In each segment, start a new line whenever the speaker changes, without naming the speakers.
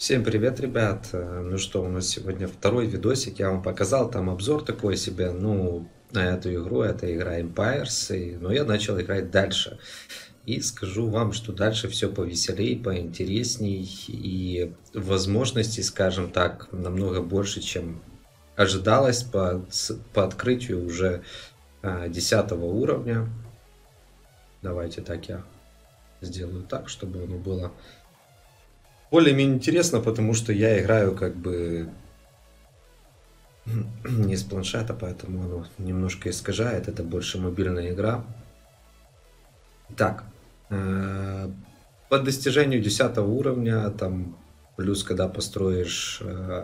Всем привет, ребят! Ну что, у нас сегодня второй видосик. Я вам показал там обзор такой себе, ну, на эту игру. Это игра Empires, но я начал играть дальше. И скажу вам, что дальше все повеселей, поинтересней и возможностей, скажем так, намного больше, чем ожидалось по открытию уже 10 уровня. Давайте так я сделаю так, чтобы оно было более-менее интересно, потому что я играю как бы не с планшета, поэтому оно немножко искажает. Это больше мобильная игра. Так, по достижению 10 уровня, там плюс когда построишь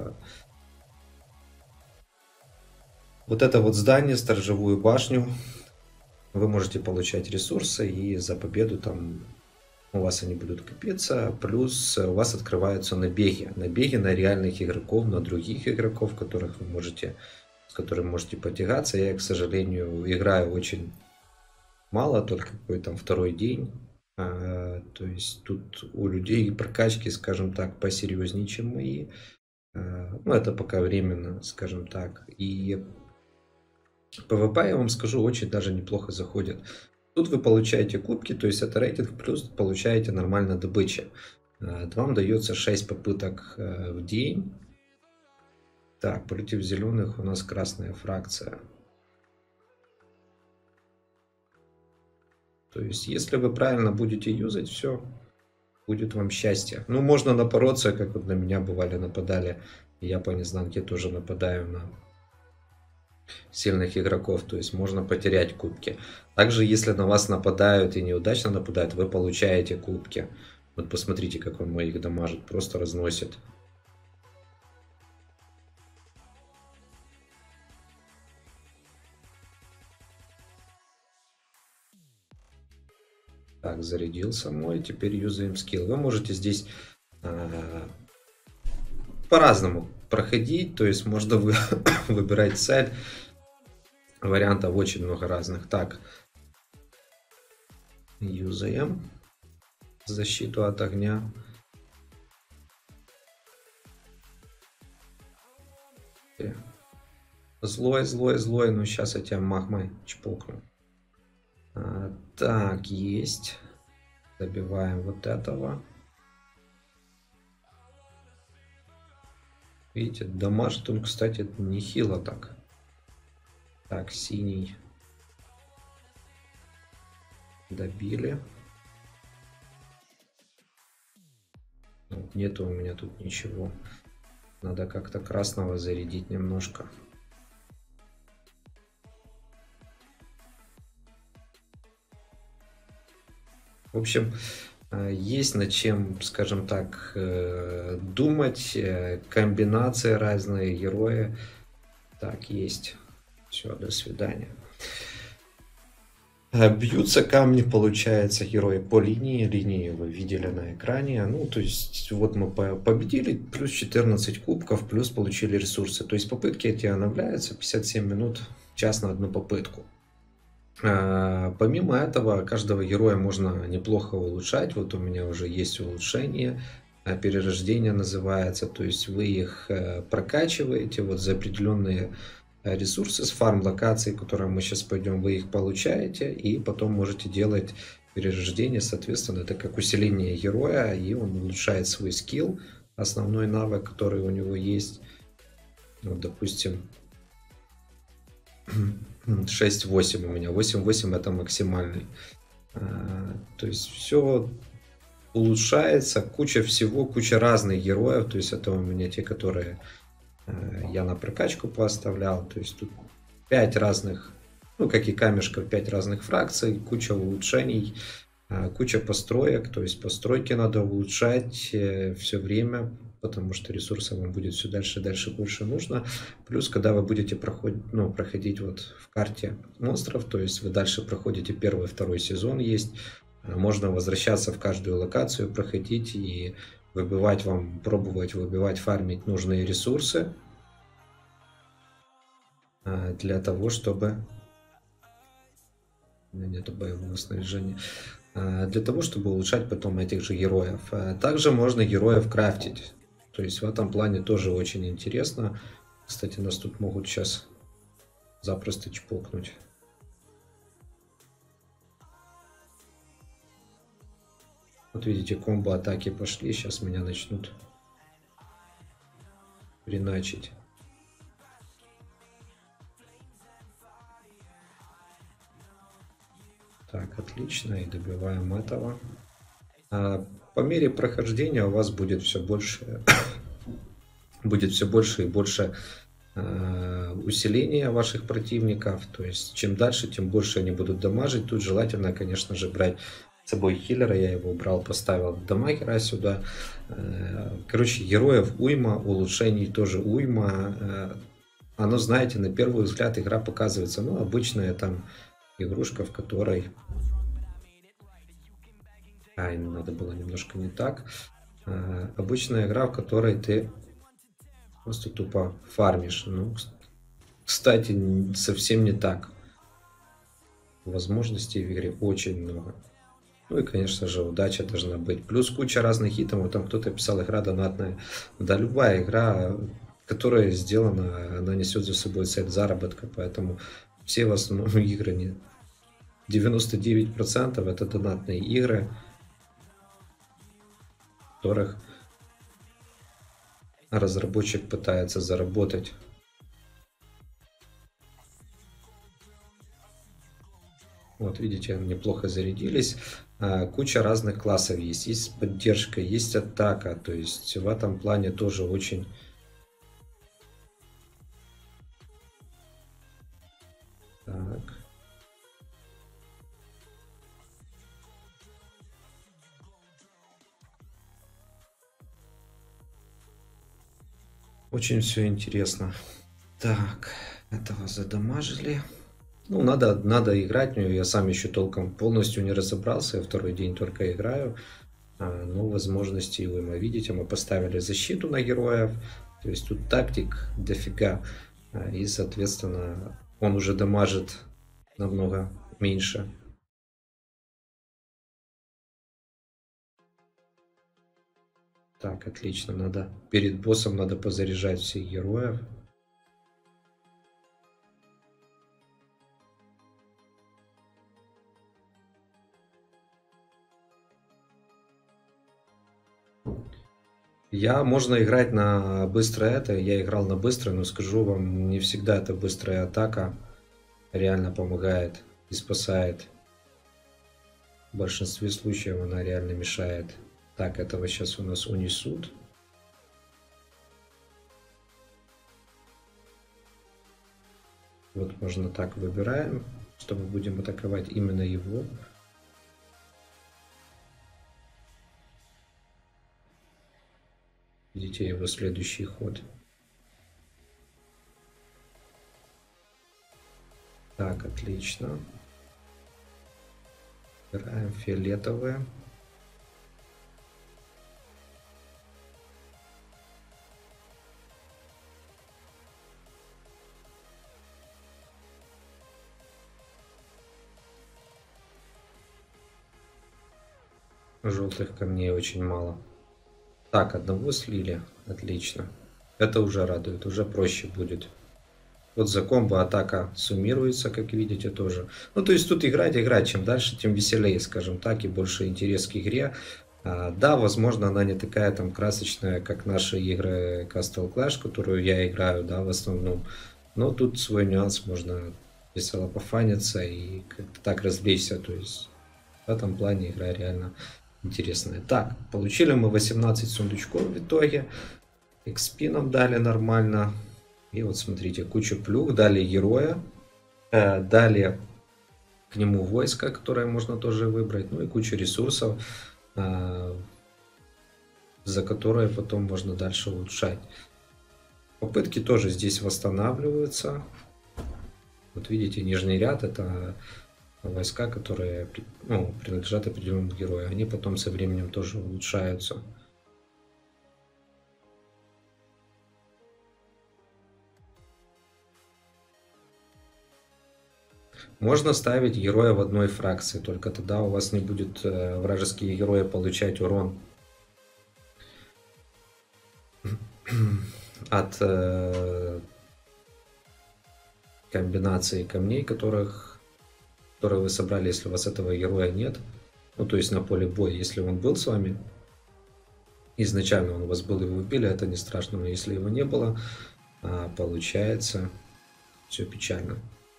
вот это вот здание, сторожевую башню, вы можете получать ресурсы, и за победу там у вас они будут копиться, плюс у вас открываются набеги. Набеги на реальных игроков, на других игроков, которых вы можете, с которыми можете потягаться. Я, к сожалению, играю очень мало, только какой там второй день. То есть тут у людей прокачки, скажем так, посерьезнее, чем мои. Ну, это пока временно, скажем так. И PvP, я вам скажу, очень даже неплохо заходит. Тут вы получаете кубки, то есть это рейтинг, плюс получаете нормально добычи. Вам дается 6 попыток в день. Так, против зеленых у нас красная фракция. То есть, если вы правильно будете юзать, все, будет вам счастье. Ну, можно напороться, как вот на меня бывали, нападали. Я по незнанке тоже нападаю на сильных игроков, то есть можно потерять кубки. Также, если на вас нападают и неудачно нападают, вы получаете кубки. Вот посмотрите, как он моих дамажит, просто разносит. Так, зарядился мой, теперь юзаем скилл. Вы можете здесь по-разному проходить, то есть можно выбирать цель. Вариантов очень много разных. Так, юзаем защиту от огня. Злой, злой, злой, но сейчас я тебя магмой чпокну. Так, есть. Добиваем вот этого. Видите, дамажит он, кстати, нехило так. Так, синий. Добили. Нету у меня тут ничего. Надо как-то красного зарядить немножко. В общем, есть над чем, скажем так, думать. Комбинации разные, герои. Так, есть. Все, до свидания. Бьются камни, получается, герои по линии. Линии вы видели на экране. Ну, то есть, вот мы победили, плюс 14 кубков, плюс получили ресурсы. То есть, попытки эти обновляются, 57 минут, час на одну попытку. Помимо этого, каждого героя можно неплохо улучшать. Вот у меня уже есть улучшение. Перерождение называется. То есть, вы их прокачиваете вот за определенные ресурсы с фарм-локаций, которые мы сейчас пойдем, вы их получаете, и потом можете делать перерождение, соответственно, это как усиление героя, и он улучшает свой скилл, основной навык, который у него есть. Вот, допустим, 6-8 у меня, 8-8 это максимальный. То есть все улучшается, куча всего, куча разных героев, то есть это у меня те, которые я на прокачку поставлял, то есть тут 5 разных, ну как и камешков, 5 разных фракций, куча улучшений, куча построек, то есть постройки надо улучшать все время, потому что ресурсов вам будет все дальше и дальше больше нужно. Плюс, когда вы будете проходить вот в карте монстров, то есть вы дальше проходите первый, второй сезон есть, можно возвращаться в каждую локацию, проходить и выбивать вам, пробовать выбивать, фармить нужные ресурсы для того, чтобы... У меня нет боевого снаряжения. Для того, чтобы улучшать потом этих же героев. Также можно героев крафтить. То есть в этом плане тоже очень интересно. Кстати, нас тут могут сейчас запросто чпокнуть. Вот видите, комбо-атаки пошли. Сейчас меня начнут реначить. Так, отлично. И добиваем этого. По мере прохождения у вас будет все больше, и больше усиления ваших противников. То есть чем дальше, тем больше они будут дамажить. Тут желательно, конечно же, брать с собой хиллера. Я его убрал, поставил дамагера сюда. Короче, героев уйма, улучшений тоже уйма. Оно, знаете, на первый взгляд игра показывается, ну, обычная там игрушка, в которой... надо было немножко не так. Обычная игра, в которой ты просто тупо фармишь. Ну, кстати, совсем не так. Возможностей в игре очень много. Ну и, конечно же, удача должна быть. Плюс куча разных итемов. Там кто-то писал, игра донатная. Да, любая игра, которая сделана, она несет за собой цель заработка. Поэтому все в основном игры, 99% это донатные игры, в которых разработчик пытается заработать. Вот видите, неплохо зарядились. Куча разных классов есть. Есть поддержка, есть атака. То есть в этом плане тоже очень... Так. Очень все интересно. Так, этого задамажили. Ну, надо играть в нее. Я сам еще толком полностью не разобрался. Я второй день только играю. Но возможности уйма. Видите, мы поставили защиту на героев. То есть тут тактик дофига. И, соответственно, он уже дамажит намного меньше. Так, отлично. Перед боссом надо позаряжать всех героев. Можно играть на быстрое это. Я играл на быстрое, но скажу вам, не всегда эта быстрая атака реально помогает и спасает. В большинстве случаев она реально мешает. Так, этого сейчас у нас унесут. Вот можно так выбираем, что мы будем атаковать именно его. Видите его следующий ход. Так, отлично. Выбираем фиолетовое. Желтых камней очень мало. Так, одного слили. Отлично. Это уже радует, уже проще будет. Вот за комбо атака суммируется, как видите, тоже. Ну, то есть тут играть. Чем дальше, тем веселее, скажем так, и больше интерес к игре. Да, возможно, она не такая там красочная, как наши игры Castle Clash, которую я играю, да, в основном. Но тут свой нюанс, можно весело пофаниться и как-то так развлечься. То есть в этом плане игра реально интересная. Так, получили мы 18 сундучков в итоге. XP нам дали нормально. И вот смотрите, кучу плюх, дали героя, дали к нему войско, которое можно тоже выбрать, ну и кучу ресурсов, за которые потом можно дальше улучшать. Попытки тоже здесь восстанавливаются. Вот видите, нижний ряд — это войска, которые принадлежат определенному герою. Они потом со временем тоже улучшаются. Можно ставить героя в одной фракции, только тогда у вас не будет вражеские герои получать урон. от комбинации камней, которые вы собрали, если у вас этого героя нет. Ну, то есть на поле боя, если он был с вами, изначально он у вас был и вы убили, это не страшно, но если его не было, получается все печально.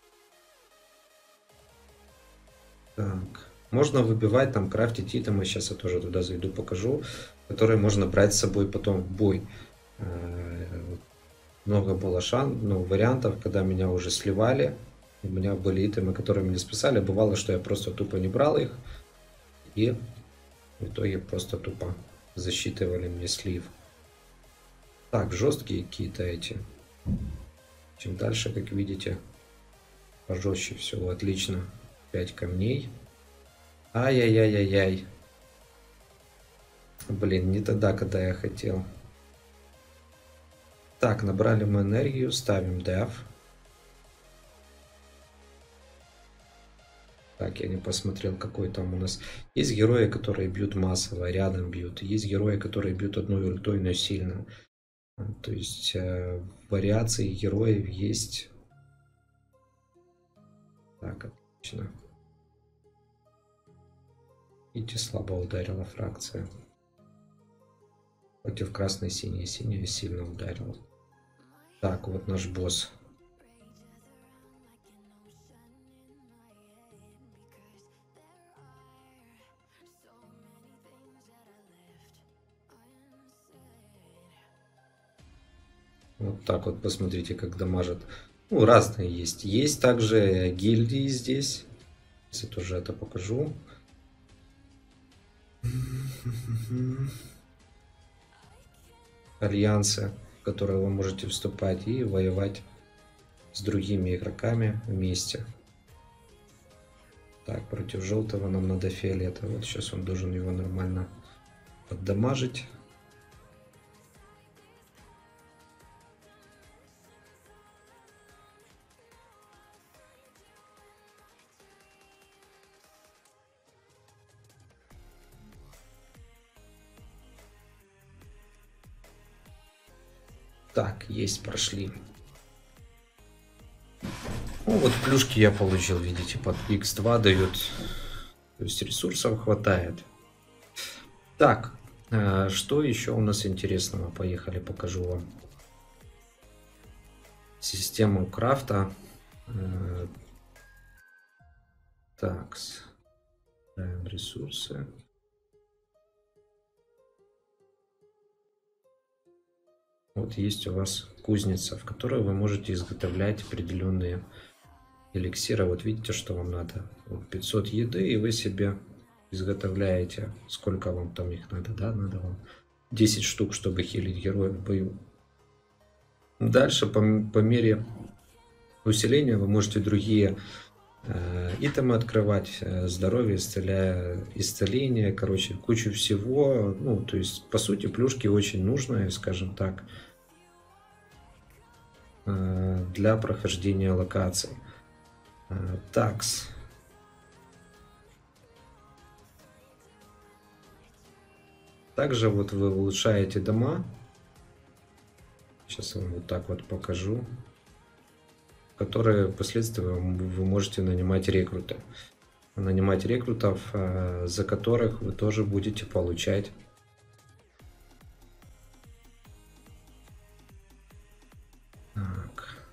Так. Можно выбивать, там, крафтить итемы, сейчас я тоже туда зайду, покажу, которые можно брать с собой потом в бой. Много было вариантов, когда меня уже сливали, у меня были итемы, которые меня спасали, бывало, что я просто тупо не брал их, и в итоге просто тупо засчитывали мне слив. Так, жесткие какие-то эти. Чем дальше, как видите, пожестче все. Отлично. 5 камней. Ай-яй-яй-яй-яй. Блин, не тогда, когда я хотел. Так, набрали мы энергию, ставим деф. Так, я не посмотрел, какой там у нас. Есть герои, которые бьют массово, рядом бьют. Есть герои, которые бьют одной ультой, но сильно. То есть вариации героев есть. Так, отлично. Видите, слабо ударила фракция. Против красной-синей. Синяя сильно ударила. Так, вот наш босс. Вот так вот, посмотрите, как дамажит. Ну, разные есть. Есть также гильдии здесь. Если тоже это покажу. Альянсы, в которые вы можете вступать и воевать с другими игроками вместе. Так, против желтого нам надо фиолетовый. Вот сейчас он должен его нормально поддамажить. Так, есть, прошли. Ну вот плюшки я получил, видите, под x2 дают. То есть ресурсов хватает. Так, что еще у нас интересного? Поехали, покажу вам. Систему крафта. Так, ресурсы. Вот есть у вас кузница, в которой вы можете изготовлять определенные эликсиры. Вот видите, что вам надо. Вот 500 еды, и вы себе изготовляете. Сколько вам там их надо, да? Надо вам 10 штук, чтобы хилить героя в бою. Дальше, по мере усиления, вы можете другие итемы открывать, здоровье, исцеление, короче, кучу всего. Ну, то есть, по сути, плюшки очень нужные, скажем так, для прохождения локаций. Такс. Также вот вы улучшаете дома. Сейчас я вам вот так вот покажу. Которые впоследствии вы можете нанимать рекруты. Нанимать рекрутов, за которых вы тоже будете получать так.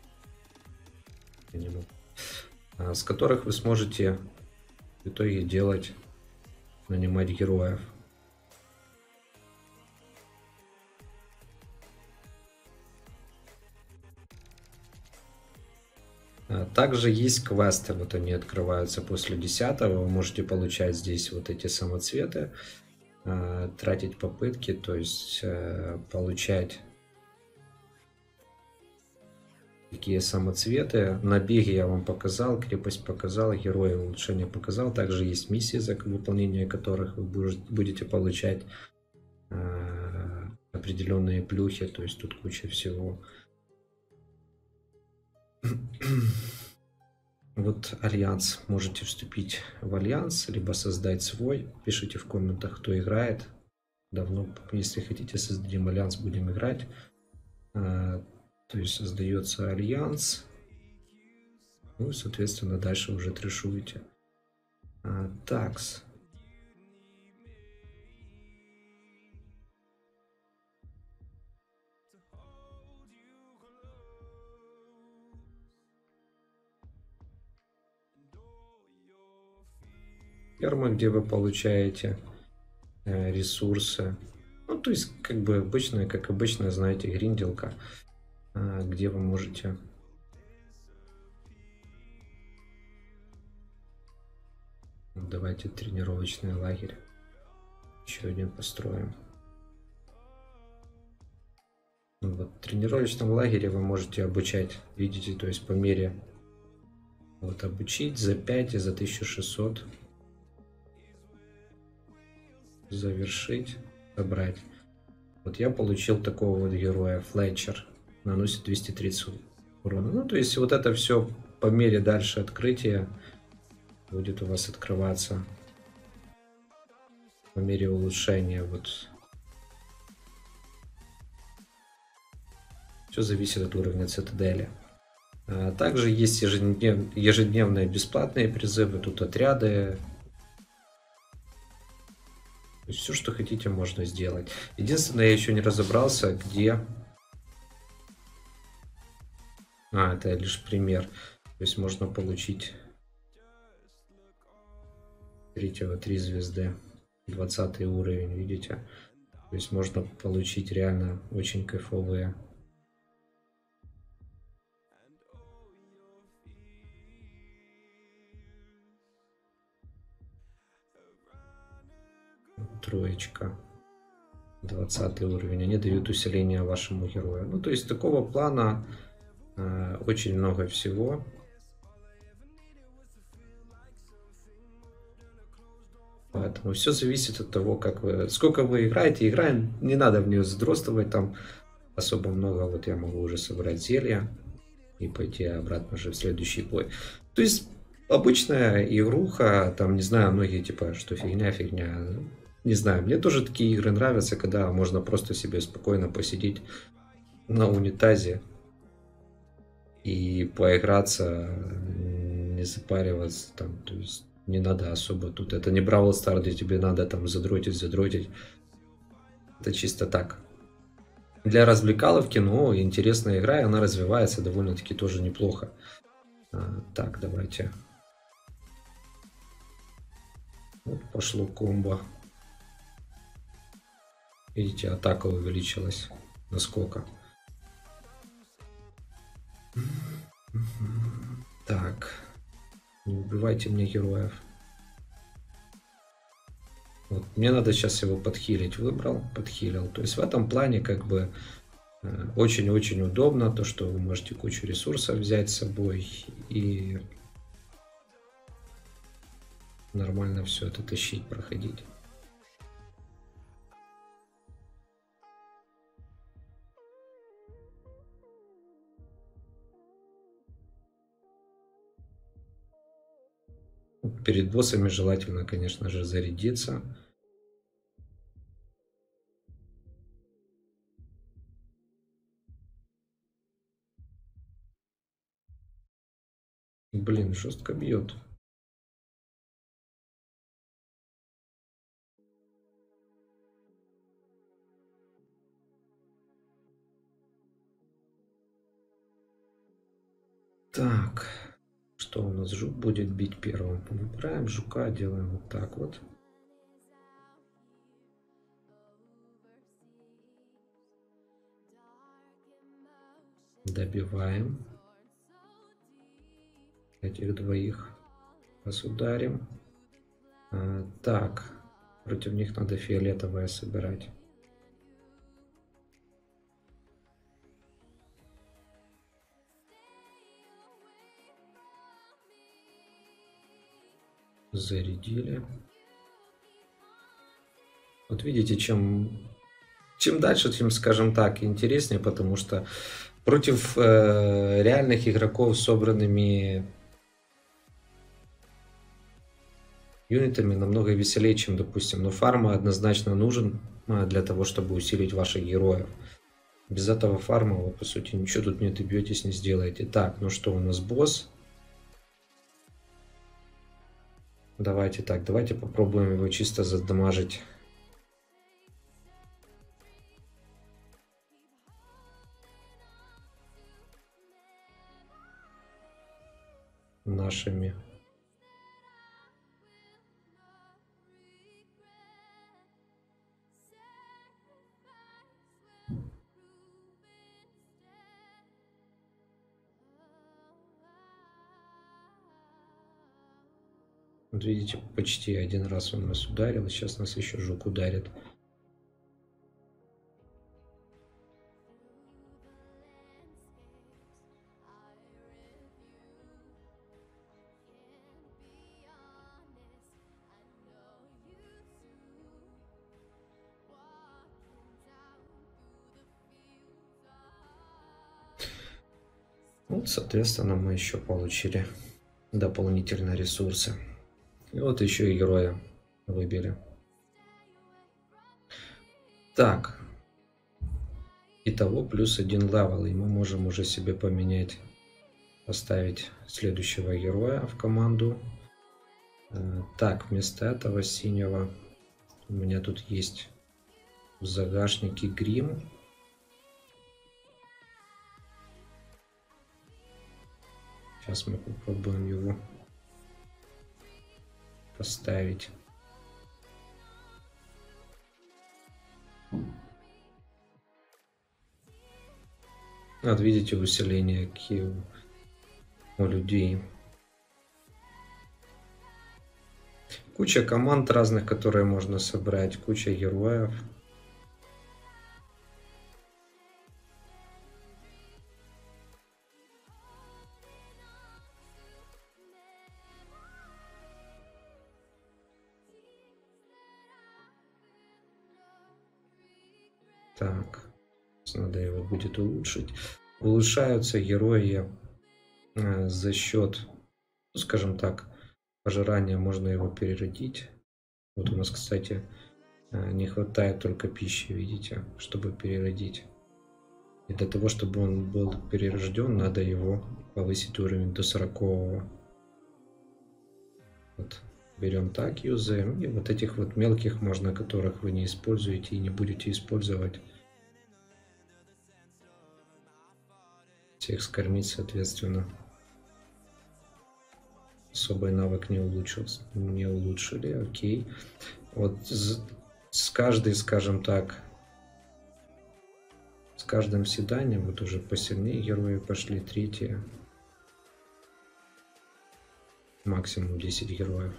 С которых вы сможете в итоге нанимать героев. Также есть квесты, вот они открываются после 10-го, вы можете получать здесь вот эти самоцветы, тратить попытки, то есть получать такие самоцветы. Набеги я вам показал, крепость показал, герои улучшения показал. Также есть миссии, за выполнение которых вы будете получать определенные плюхи, то есть тут куча всего. Вот альянс. Можете вступить в альянс, либо создать свой. Пишите в комментах, кто играет. Давно, если хотите, создадим альянс, будем играть. То есть создается альянс. Ну и, соответственно, дальше уже трешуете. Такс. Ферма, где вы получаете ресурсы. Ну, то есть, как бы обычная, как обычная, знаете, гринделка, где вы можете... Давайте тренировочный лагерь. Еще один построим. Вот, в тренировочном лагере вы можете обучать, видите, то есть по мере вот обучить за 5 и за 1600, завершить, собрать. Вот я получил такого вот героя, Флетчер, наносит 230 урона. Ну, то есть вот это все по мере дальше открытия будет у вас открываться, по мере улучшения. Вот все зависит от уровня цитадели. Также есть ежедневные бесплатные призывы, тут отряды. То есть все, что хотите, можно сделать. Единственное, я еще не разобрался, где... это лишь пример. То есть можно получить 3 звезды, 20 уровень, видите? То есть можно получить реально очень кайфовые троечка, 20 уровень. Они дают усиление вашему герою. Ну, то есть такого плана очень много всего. Поэтому все зависит от того, как вы, сколько вы играете. Играем, не надо в нее задротствовать там особо много. Вот я могу уже собрать зелья и пойти обратно же в следующий бой. То есть обычная игруха, там, не знаю, многие типа, что фигня. Не знаю, мне тоже такие игры нравятся, когда можно просто себе спокойно посидеть на унитазе и поиграться, не запариваться там, то есть не надо особо тут. Это не Бравл Стар, где тебе надо там задротить. Это чисто так. Для развлекаловки, но интересная игра, и она развивается довольно-таки тоже неплохо. Так, давайте. Вот пошло комбо. Видите, атака увеличилась. Насколько? Так. Не убивайте мне героев. Вот, мне надо сейчас его подхилить. Выбрал, подхилил. То есть в этом плане как бы очень-очень удобно. То, что вы можете кучу ресурсов взять с собой. И нормально все это тащить, проходить. Перед боссами желательно, конечно же, зарядиться. Блин, жестко бьет. Так, что у нас? Жук будет бить первым. Выбираем жука, делаем вот так вот. Добиваем этих двоих. Раз ударим. Так, против них надо фиолетовое собирать. Зарядили. Вот видите, чем дальше, тем, скажем так, интереснее, потому что против реальных игроков с собранными юнитами намного веселее, чем, допустим, но фарма однозначно нужен для того, чтобы усилить ваших героев. Без этого фарма вы, по сути, ничего тут не добьетесь, не сделаете. Так, ну что, у нас босс. Давайте так, давайте попробуем его чисто задамажить. Нашими. Вот видите, почти один раз он нас ударил, сейчас нас еще жук ударит. Вот, соответственно, мы еще получили дополнительные ресурсы. И вот еще и героя выбили. Так. Итого плюс 1 левел. И мы можем уже себе поменять, поставить следующего героя в команду. Так, вместо этого синего у меня тут есть в загашнике грим. Сейчас мы попробуем его поставить. Вот видите, усиление какие у людей. Куча команд разных, которые можно собрать, куча героев. Так, надо его будет улучшить. Улучшаются герои за счет, ну, скажем так, пожирания, можно его переродить. Вот у нас, кстати, не хватает только пищи, видите, чтобы переродить. И для того, чтобы он был перерожден, надо его повысить уровень до 40-го. Вот. Берем так, юзаем. И вот этих вот мелких можно, которых вы не используете и не будете использовать. Всех скормить, соответственно. Особый навык не улучшился. Не улучшили, окей. Вот с каждой, скажем так, с каждым седанием, вот уже посильнее герои пошли, третье. Максимум 10 героев.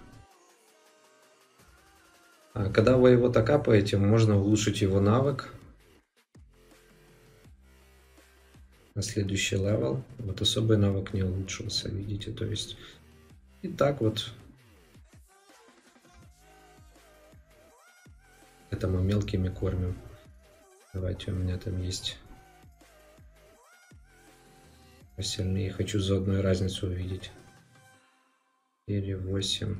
А когда вы его так капаете, можно улучшить его навык на следующий левел. Вот особый навык не улучшился, видите, то есть и так вот это мы мелкими кормим. Давайте, у меня там есть посильнее, хочу заодно и разницу увидеть. 4, 8.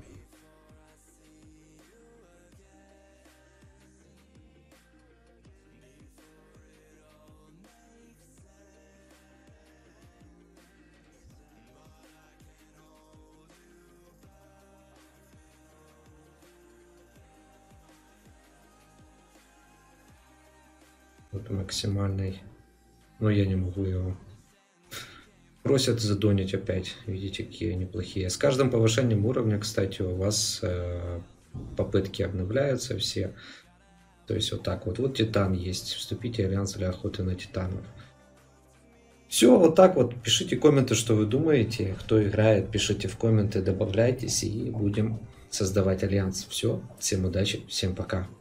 Вот максимальный. Но я не могу его. Просят задонить опять. Видите, какие неплохие. С каждым повышением уровня, кстати, у вас попытки обновляются все. То есть вот так вот. Вот Титан есть. Вступите в альянс для охоты на титанов. Все, вот так вот. Пишите комменты, что вы думаете. Кто играет, пишите в комменты, добавляйтесь. И будем создавать альянс. Все. Всем удачи. Всем пока.